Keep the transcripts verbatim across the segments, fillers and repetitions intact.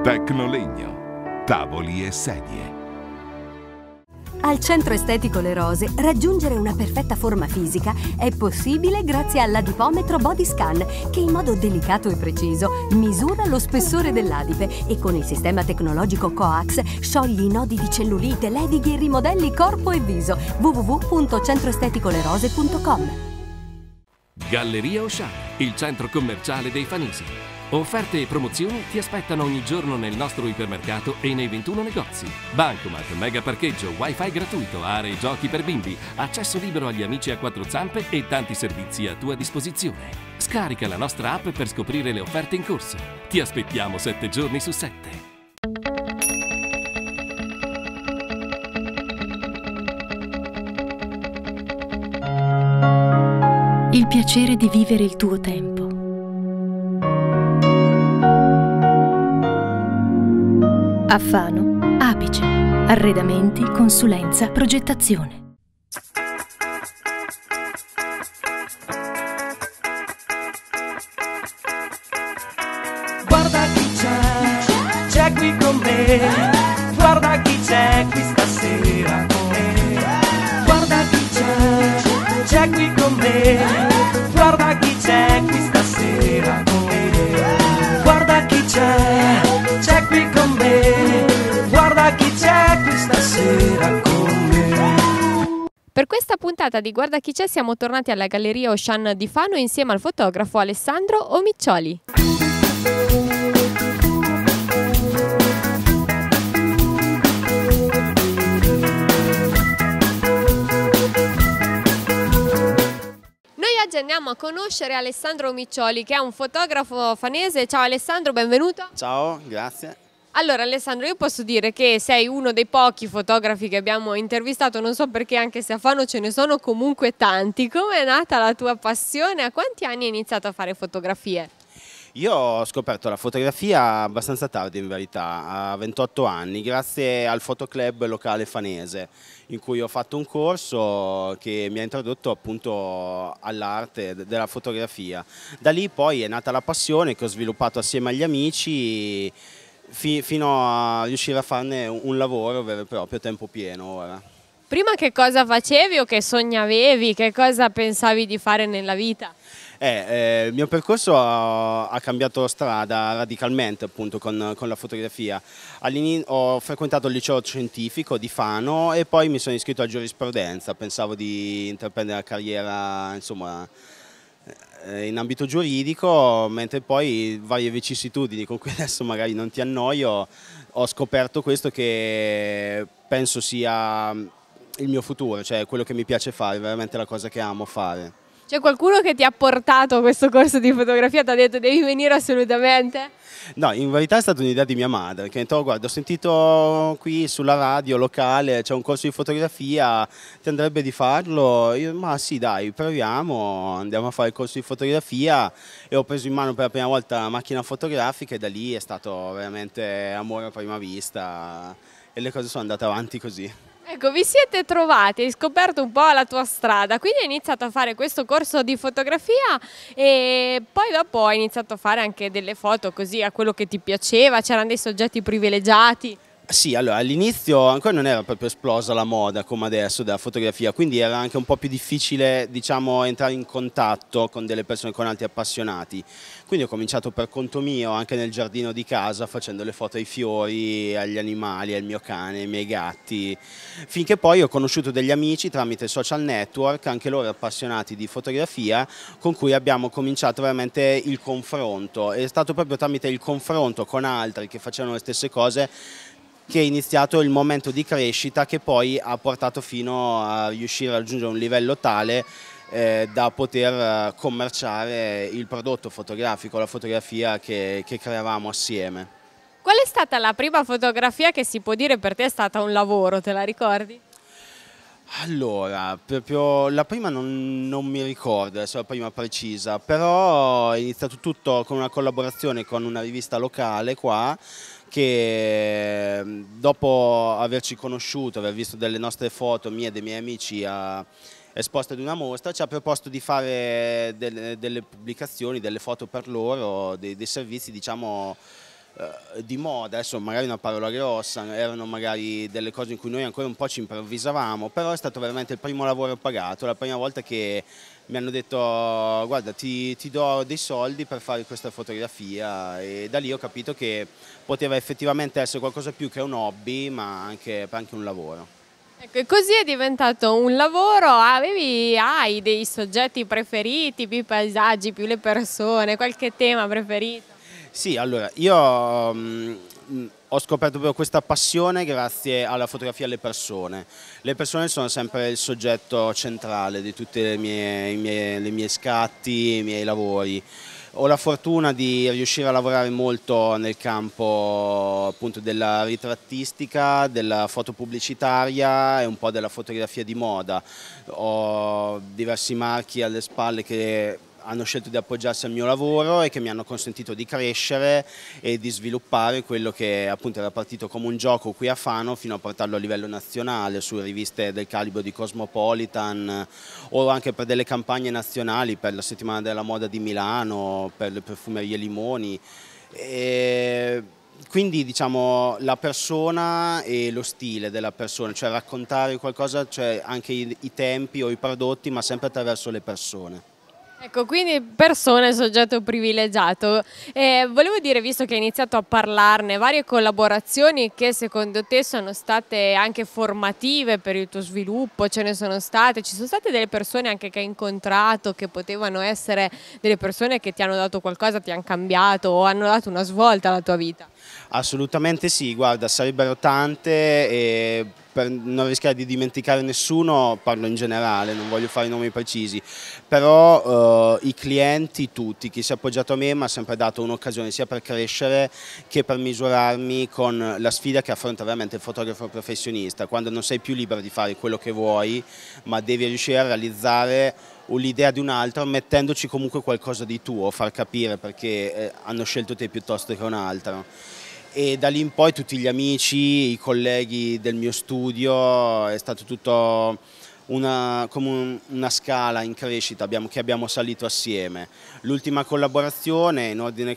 Tecnolegno, tavoli e sedie. Al Centro Estetico Le Rose raggiungere una perfetta forma fisica è possibile grazie all'adipometro Body Scan che in modo delicato e preciso misura lo spessore dell'adipe e con il sistema tecnologico Coax scioglie i nodi di cellulite, ledighi e rimodelli corpo e viso. w w w punto centro estetico le rose punto com. Galleria Auchan, il centro commerciale dei Fanesi. Offerte e promozioni ti aspettano ogni giorno nel nostro ipermercato e nei ventuno negozi. Bancomat, mega parcheggio, wifi gratuito, aree giochi per bimbi, accesso libero agli amici a quattro zampe e tanti servizi a tua disposizione. Scarica la nostra app per scoprire le offerte in corso. Ti aspettiamo sette giorni su sette. Il piacere di vivere il tuo tempo. A Fano, Apice. Arredamenti, consulenza, progettazione. Guarda chi c'è, c'è qui con me. Guarda chi c'è qui stasera con me. Guarda chi c'è, c'è qui con me. Guarda chi c'è qui stasera con me. Guarda chi c'è, c'è qui con me. Guarda chi c'è qui stasera con me. Per questa puntata di Guarda chi c'è siamo tornati alla Galleria Auchan di Fano insieme al fotografo Alessandro Omiccioli. Oggi andiamo a conoscere Alessandro Omiccioli, che è un fotografo fanese. Ciao Alessandro, benvenuto. Ciao, grazie. Allora Alessandro, io posso dire che sei uno dei pochi fotografi che abbiamo intervistato, non so perché, anche se a Fano ce ne sono comunque tanti. Come è nata la tua passione? A quanti anni hai iniziato a fare fotografie? Io ho scoperto la fotografia abbastanza tardi in verità, a ventotto anni, grazie al fotoclub locale fanese, in cui ho fatto un corso che mi ha introdotto appunto all'arte della fotografia. Da lì poi è nata la passione che ho sviluppato assieme agli amici fi fino a riuscire a farne un lavoro vero e proprio a tempo pieno ora. Prima che cosa facevi o che sognavi, che cosa pensavi di fare nella vita? Eh, eh, il mio percorso ha, ha cambiato strada radicalmente appunto con, con la fotografia. All'inizio ho frequentato il liceo scientifico di Fano e poi mi sono iscritto a giurisprudenza, pensavo di intraprendere una carriera insomma in ambito giuridico, mentre poi varie vicissitudini con cui adesso magari non ti annoio, ho scoperto questo che penso sia il mio futuro, cioè quello che mi piace fare, veramente la cosa che amo fare. C'è qualcuno che ti ha portato a questo corso di fotografia, ti ha detto devi venire assolutamente? No, in verità è stata un'idea di mia madre, che mi ha detto guarda, ho sentito qui sulla radio locale c'è un corso di fotografia, ti andrebbe di farlo? Io, ma sì dai, proviamo, andiamo a fare il corso di fotografia e ho preso in mano per la prima volta la macchina fotografica e da lì è stato veramente amore a prima vista e le cose sono andate avanti così. Ecco, vi siete trovati, hai scoperto un po' la tua strada, quindi hai iniziato a fare questo corso di fotografia e poi dopo hai iniziato a fare anche delle foto così a quello che ti piaceva, c'erano dei soggetti privilegiati. Sì, allora all'inizio ancora non era proprio esplosa la moda come adesso della fotografia, quindi era anche un po' più difficile, diciamo, entrare in contatto con delle persone, con altri appassionati. Quindi ho cominciato per conto mio, anche nel giardino di casa, facendo le foto ai fiori, agli animali, al mio cane, ai miei gatti, finché poi ho conosciuto degli amici tramite social network, anche loro appassionati di fotografia, con cui abbiamo cominciato veramente il confronto. È stato proprio tramite il confronto con altri che facevano le stesse cose che è iniziato il momento di crescita che poi ha portato fino a riuscire a raggiungere un livello tale eh, da poter commerciare il prodotto fotografico, la fotografia che, che creavamo assieme. Qual è stata la prima fotografia che si può dire per te è stata un lavoro, te la ricordi? Allora, proprio la prima non, non mi ricordo, adesso la prima precisa, però è iniziato tutto con una collaborazione con una rivista locale qua, che dopo averci conosciuto, aver visto delle nostre foto mie e dei miei amici a, esposte ad una mostra, ci ha proposto di fare delle, delle pubblicazioni, delle foto per loro, dei, dei servizi diciamo eh, di moda, adesso magari una parola grossa, erano magari delle cose in cui noi ancora un po' ci improvvisavamo, però è stato veramente il primo lavoro pagato, la prima volta che mi hanno detto guarda ti, ti do dei soldi per fare questa fotografia, e da lì ho capito che poteva effettivamente essere qualcosa più che un hobby, ma anche, anche un lavoro. Ecco, e così è diventato un lavoro. Avevi, hai dei soggetti preferiti, più i paesaggi, più le persone, qualche tema preferito? Sì, allora io mh, ho scoperto proprio questa passione grazie alla fotografia alle persone. Le persone sono sempre il soggetto centrale di tutti i miei, miei, i miei scatti, i miei lavori. Ho la fortuna di riuscire a lavorare molto nel campo appunto della ritrattistica, della foto pubblicitaria e un po' della fotografia di moda. Ho diversi marchi alle spalle che hanno scelto di appoggiarsi al mio lavoro e che mi hanno consentito di crescere e di sviluppare quello che appunto era partito come un gioco qui a Fano fino a portarlo a livello nazionale su riviste del calibro di Cosmopolitan o anche per delle campagne nazionali, per la settimana della moda di Milano, per le profumerie Limoni. E quindi diciamo la persona e lo stile della persona, cioè raccontare qualcosa, cioè anche i, i tempi o i prodotti, ma sempre attraverso le persone. Ecco, quindi persone, soggetto privilegiato. Eh, volevo dire, visto che hai iniziato a parlarne, varie collaborazioni che secondo te sono state anche formative per il tuo sviluppo, ce ne sono state? Ci sono state delle persone anche che hai incontrato, che potevano essere delle persone che ti hanno dato qualcosa, ti hanno cambiato o hanno dato una svolta alla tua vita? Assolutamente sì, guarda, sarebbero tante e per non rischiare di dimenticare nessuno parlo in generale, non voglio fare nomi precisi, però eh, i clienti tutti, chi si è appoggiato a me mi ha sempre dato un'occasione sia per crescere che per misurarmi con la sfida che affronta veramente il fotografo professionista, quando non sei più libero di fare quello che vuoi, ma devi riuscire a realizzare l'idea di un altro mettendoci comunque qualcosa di tuo, far capire perché eh, hanno scelto te piuttosto che un altro. E da lì in poi tutti gli amici, i colleghi del mio studio, è stato tutto una, come un, una scala in crescita abbiamo, che abbiamo salito assieme. L'ultima collaborazione in ordine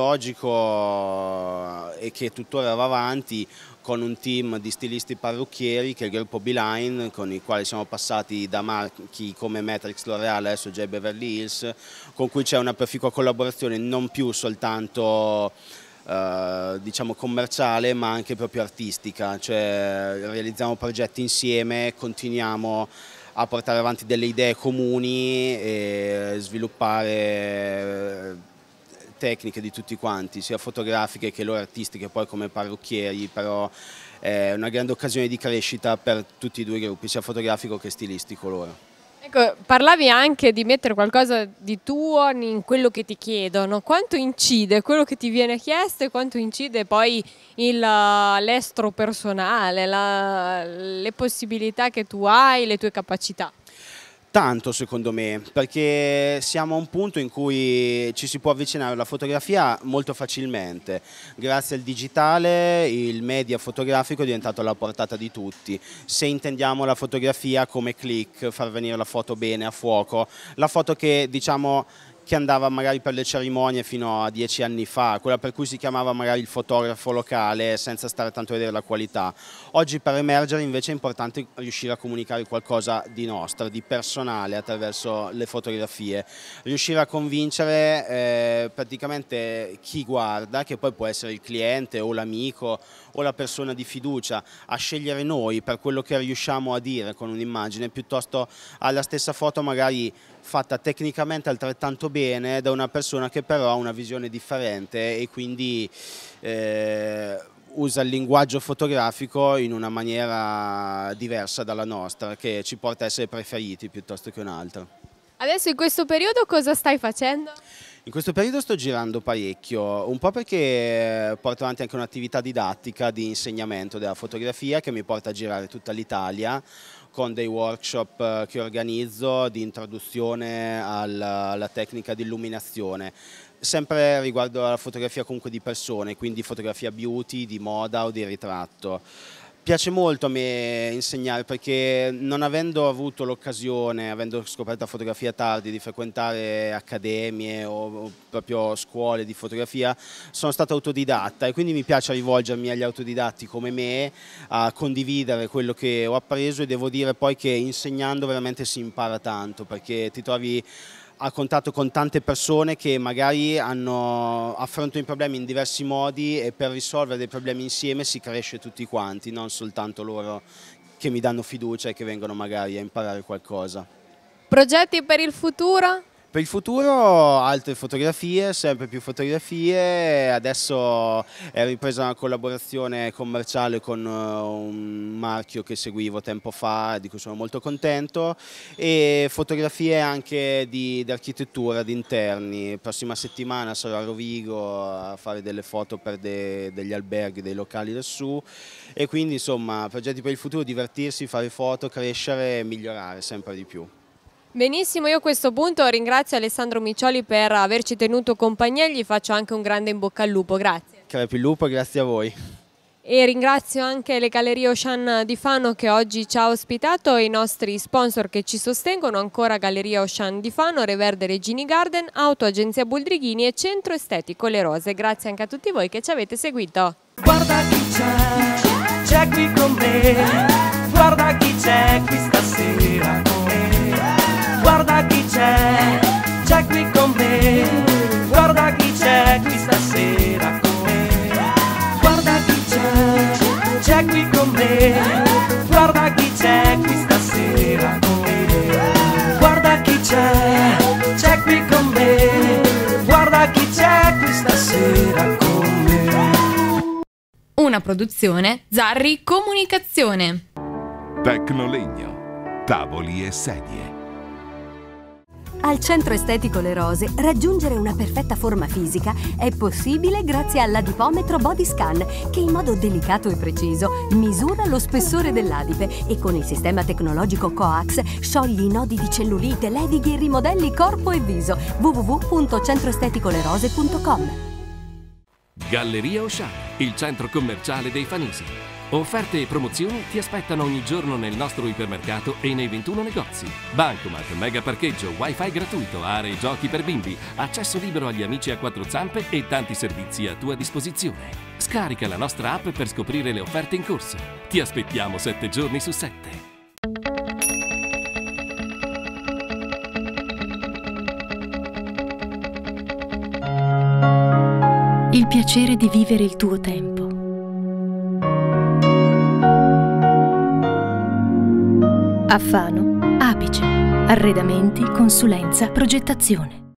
cronologico e che tuttora va avanti con un team di stilisti parrucchieri che è il gruppo Beeline, con i quali siamo passati da marchi come Matrix, L'Oreal, adesso J. Beverly Hills, con cui c'è una proficua collaborazione non più soltanto Uh, diciamo commerciale ma anche proprio artistica, cioè realizziamo progetti insieme, continuiamo a portare avanti delle idee comuni e sviluppare tecniche di tutti quanti, sia fotografiche che loro artistiche, poi come parrucchieri, però è una grande occasione di crescita per tutti i due gruppi, sia fotografico che stilistico loro. Ecco, parlavi anche di mettere qualcosa di tuo in quello che ti chiedono. Quanto incide quello che ti viene chiesto e quanto incide poi l'estro personale, la, le possibilità che tu hai, le tue capacità? Tanto secondo me, perché siamo a un punto in cui ci si può avvicinare alla fotografia molto facilmente. Grazie al digitale il media fotografico è diventato alla portata di tutti. Se intendiamo la fotografia come click, far venire la foto bene a fuoco, la foto che diciamo che andava magari per le cerimonie fino a dieci anni fa, quella per cui si chiamava magari il fotografo locale senza stare tanto a vedere la qualità. Oggi per emergere invece è importante riuscire a comunicare qualcosa di nostro, di personale attraverso le fotografie, riuscire a convincere eh, praticamente chi guarda, che poi può essere il cliente o l'amico o la persona di fiducia, a scegliere noi per quello che riusciamo a dire con un'immagine, piuttosto alla stessa foto magari fatta tecnicamente altrettanto bene da una persona che però ha una visione differente e quindi eh, usa il linguaggio fotografico in una maniera diversa dalla nostra, che ci porta a essere preferiti piuttosto che un'altra. Adesso in questo periodo cosa stai facendo? In questo periodo sto girando parecchio, un po' perché porto avanti anche un'attività didattica di insegnamento della fotografia che mi porta a girare tutta l'Italia, con dei workshop che organizzo di introduzione alla, alla tecnica di illuminazione, sempre riguardo alla fotografia comunque di persone, quindi fotografia beauty, di moda o di ritratto. Piace molto a me insegnare perché non avendo avuto l'occasione, avendo scoperto la fotografia tardi, di frequentare accademie o, o proprio scuole di fotografia, sono stato autodidatta e quindi mi piace rivolgermi agli autodidatti come me, a condividere quello che ho appreso e devo dire poi che insegnando veramente si impara tanto perché ti trovi a contatto con tante persone che magari hanno, affrontano i problemi in diversi modi e per risolvere dei problemi insieme si cresce tutti quanti, non soltanto loro che mi danno fiducia e che vengono magari a imparare qualcosa. Progetti per il futuro? Per il futuro altre fotografie, sempre più fotografie, adesso è ripresa una collaborazione commerciale con un marchio che seguivo tempo fa, di cui sono molto contento, e fotografie anche di, di architettura, di interni. La prossima settimana sarò a Rovigo a fare delle foto per de, degli alberghi, dei locali lassù e quindi insomma progetti per il futuro, divertirsi, fare foto, crescere e migliorare sempre di più. Benissimo, io a questo punto ringrazio Alessandro Miccioli per averci tenuto compagnia e gli faccio anche un grande in bocca al lupo, grazie. Crepi il lupo, grazie a voi. E ringrazio anche le Gallerie Auchan di Fano che oggi ci ha ospitato e i nostri sponsor che ci sostengono, ancora Galleria Auchan di Fano, Reverde Regini Garden, Auto Agenzia Buldrighini e Centro Estetico Le Rose. Grazie anche a tutti voi che ci avete seguito. Guarda chi c'è, c'è qui con me, guarda chi c'è qui stasera con me. Guarda chi c'è, c'è qui con me, guarda chi c'è qui stasera con me. Guarda chi c'è, c'è qui con me, guarda chi c'è qui stasera con me. Guarda chi c'è, c'è qui con me, guarda chi c'è qui stasera con me. Una produzione Zarri Comunicazione. Tecnolegno, tavoli e sedie. Al Centro Estetico Le Rose raggiungere una perfetta forma fisica è possibile grazie all'adipometro Body Scan che in modo delicato e preciso misura lo spessore dell'adipe e con il sistema tecnologico Coax scioglie i nodi di cellulite, levighi e rimodelli corpo e viso. w w w punto centro estetico le rose punto com. Galleria Auchan, il centro commerciale dei Fanisi. Offerte e promozioni ti aspettano ogni giorno nel nostro ipermercato e nei ventuno negozi. Bancomat, mega parcheggio, wifi gratuito, aree giochi per bimbi, accesso libero agli amici a quattro zampe e tanti servizi a tua disposizione. Scarica la nostra app per scoprire le offerte in corso. Ti aspettiamo sette giorni su sette. Il piacere di vivere il tuo tempo. A Fano, Apice. Arredamenti, consulenza, progettazione.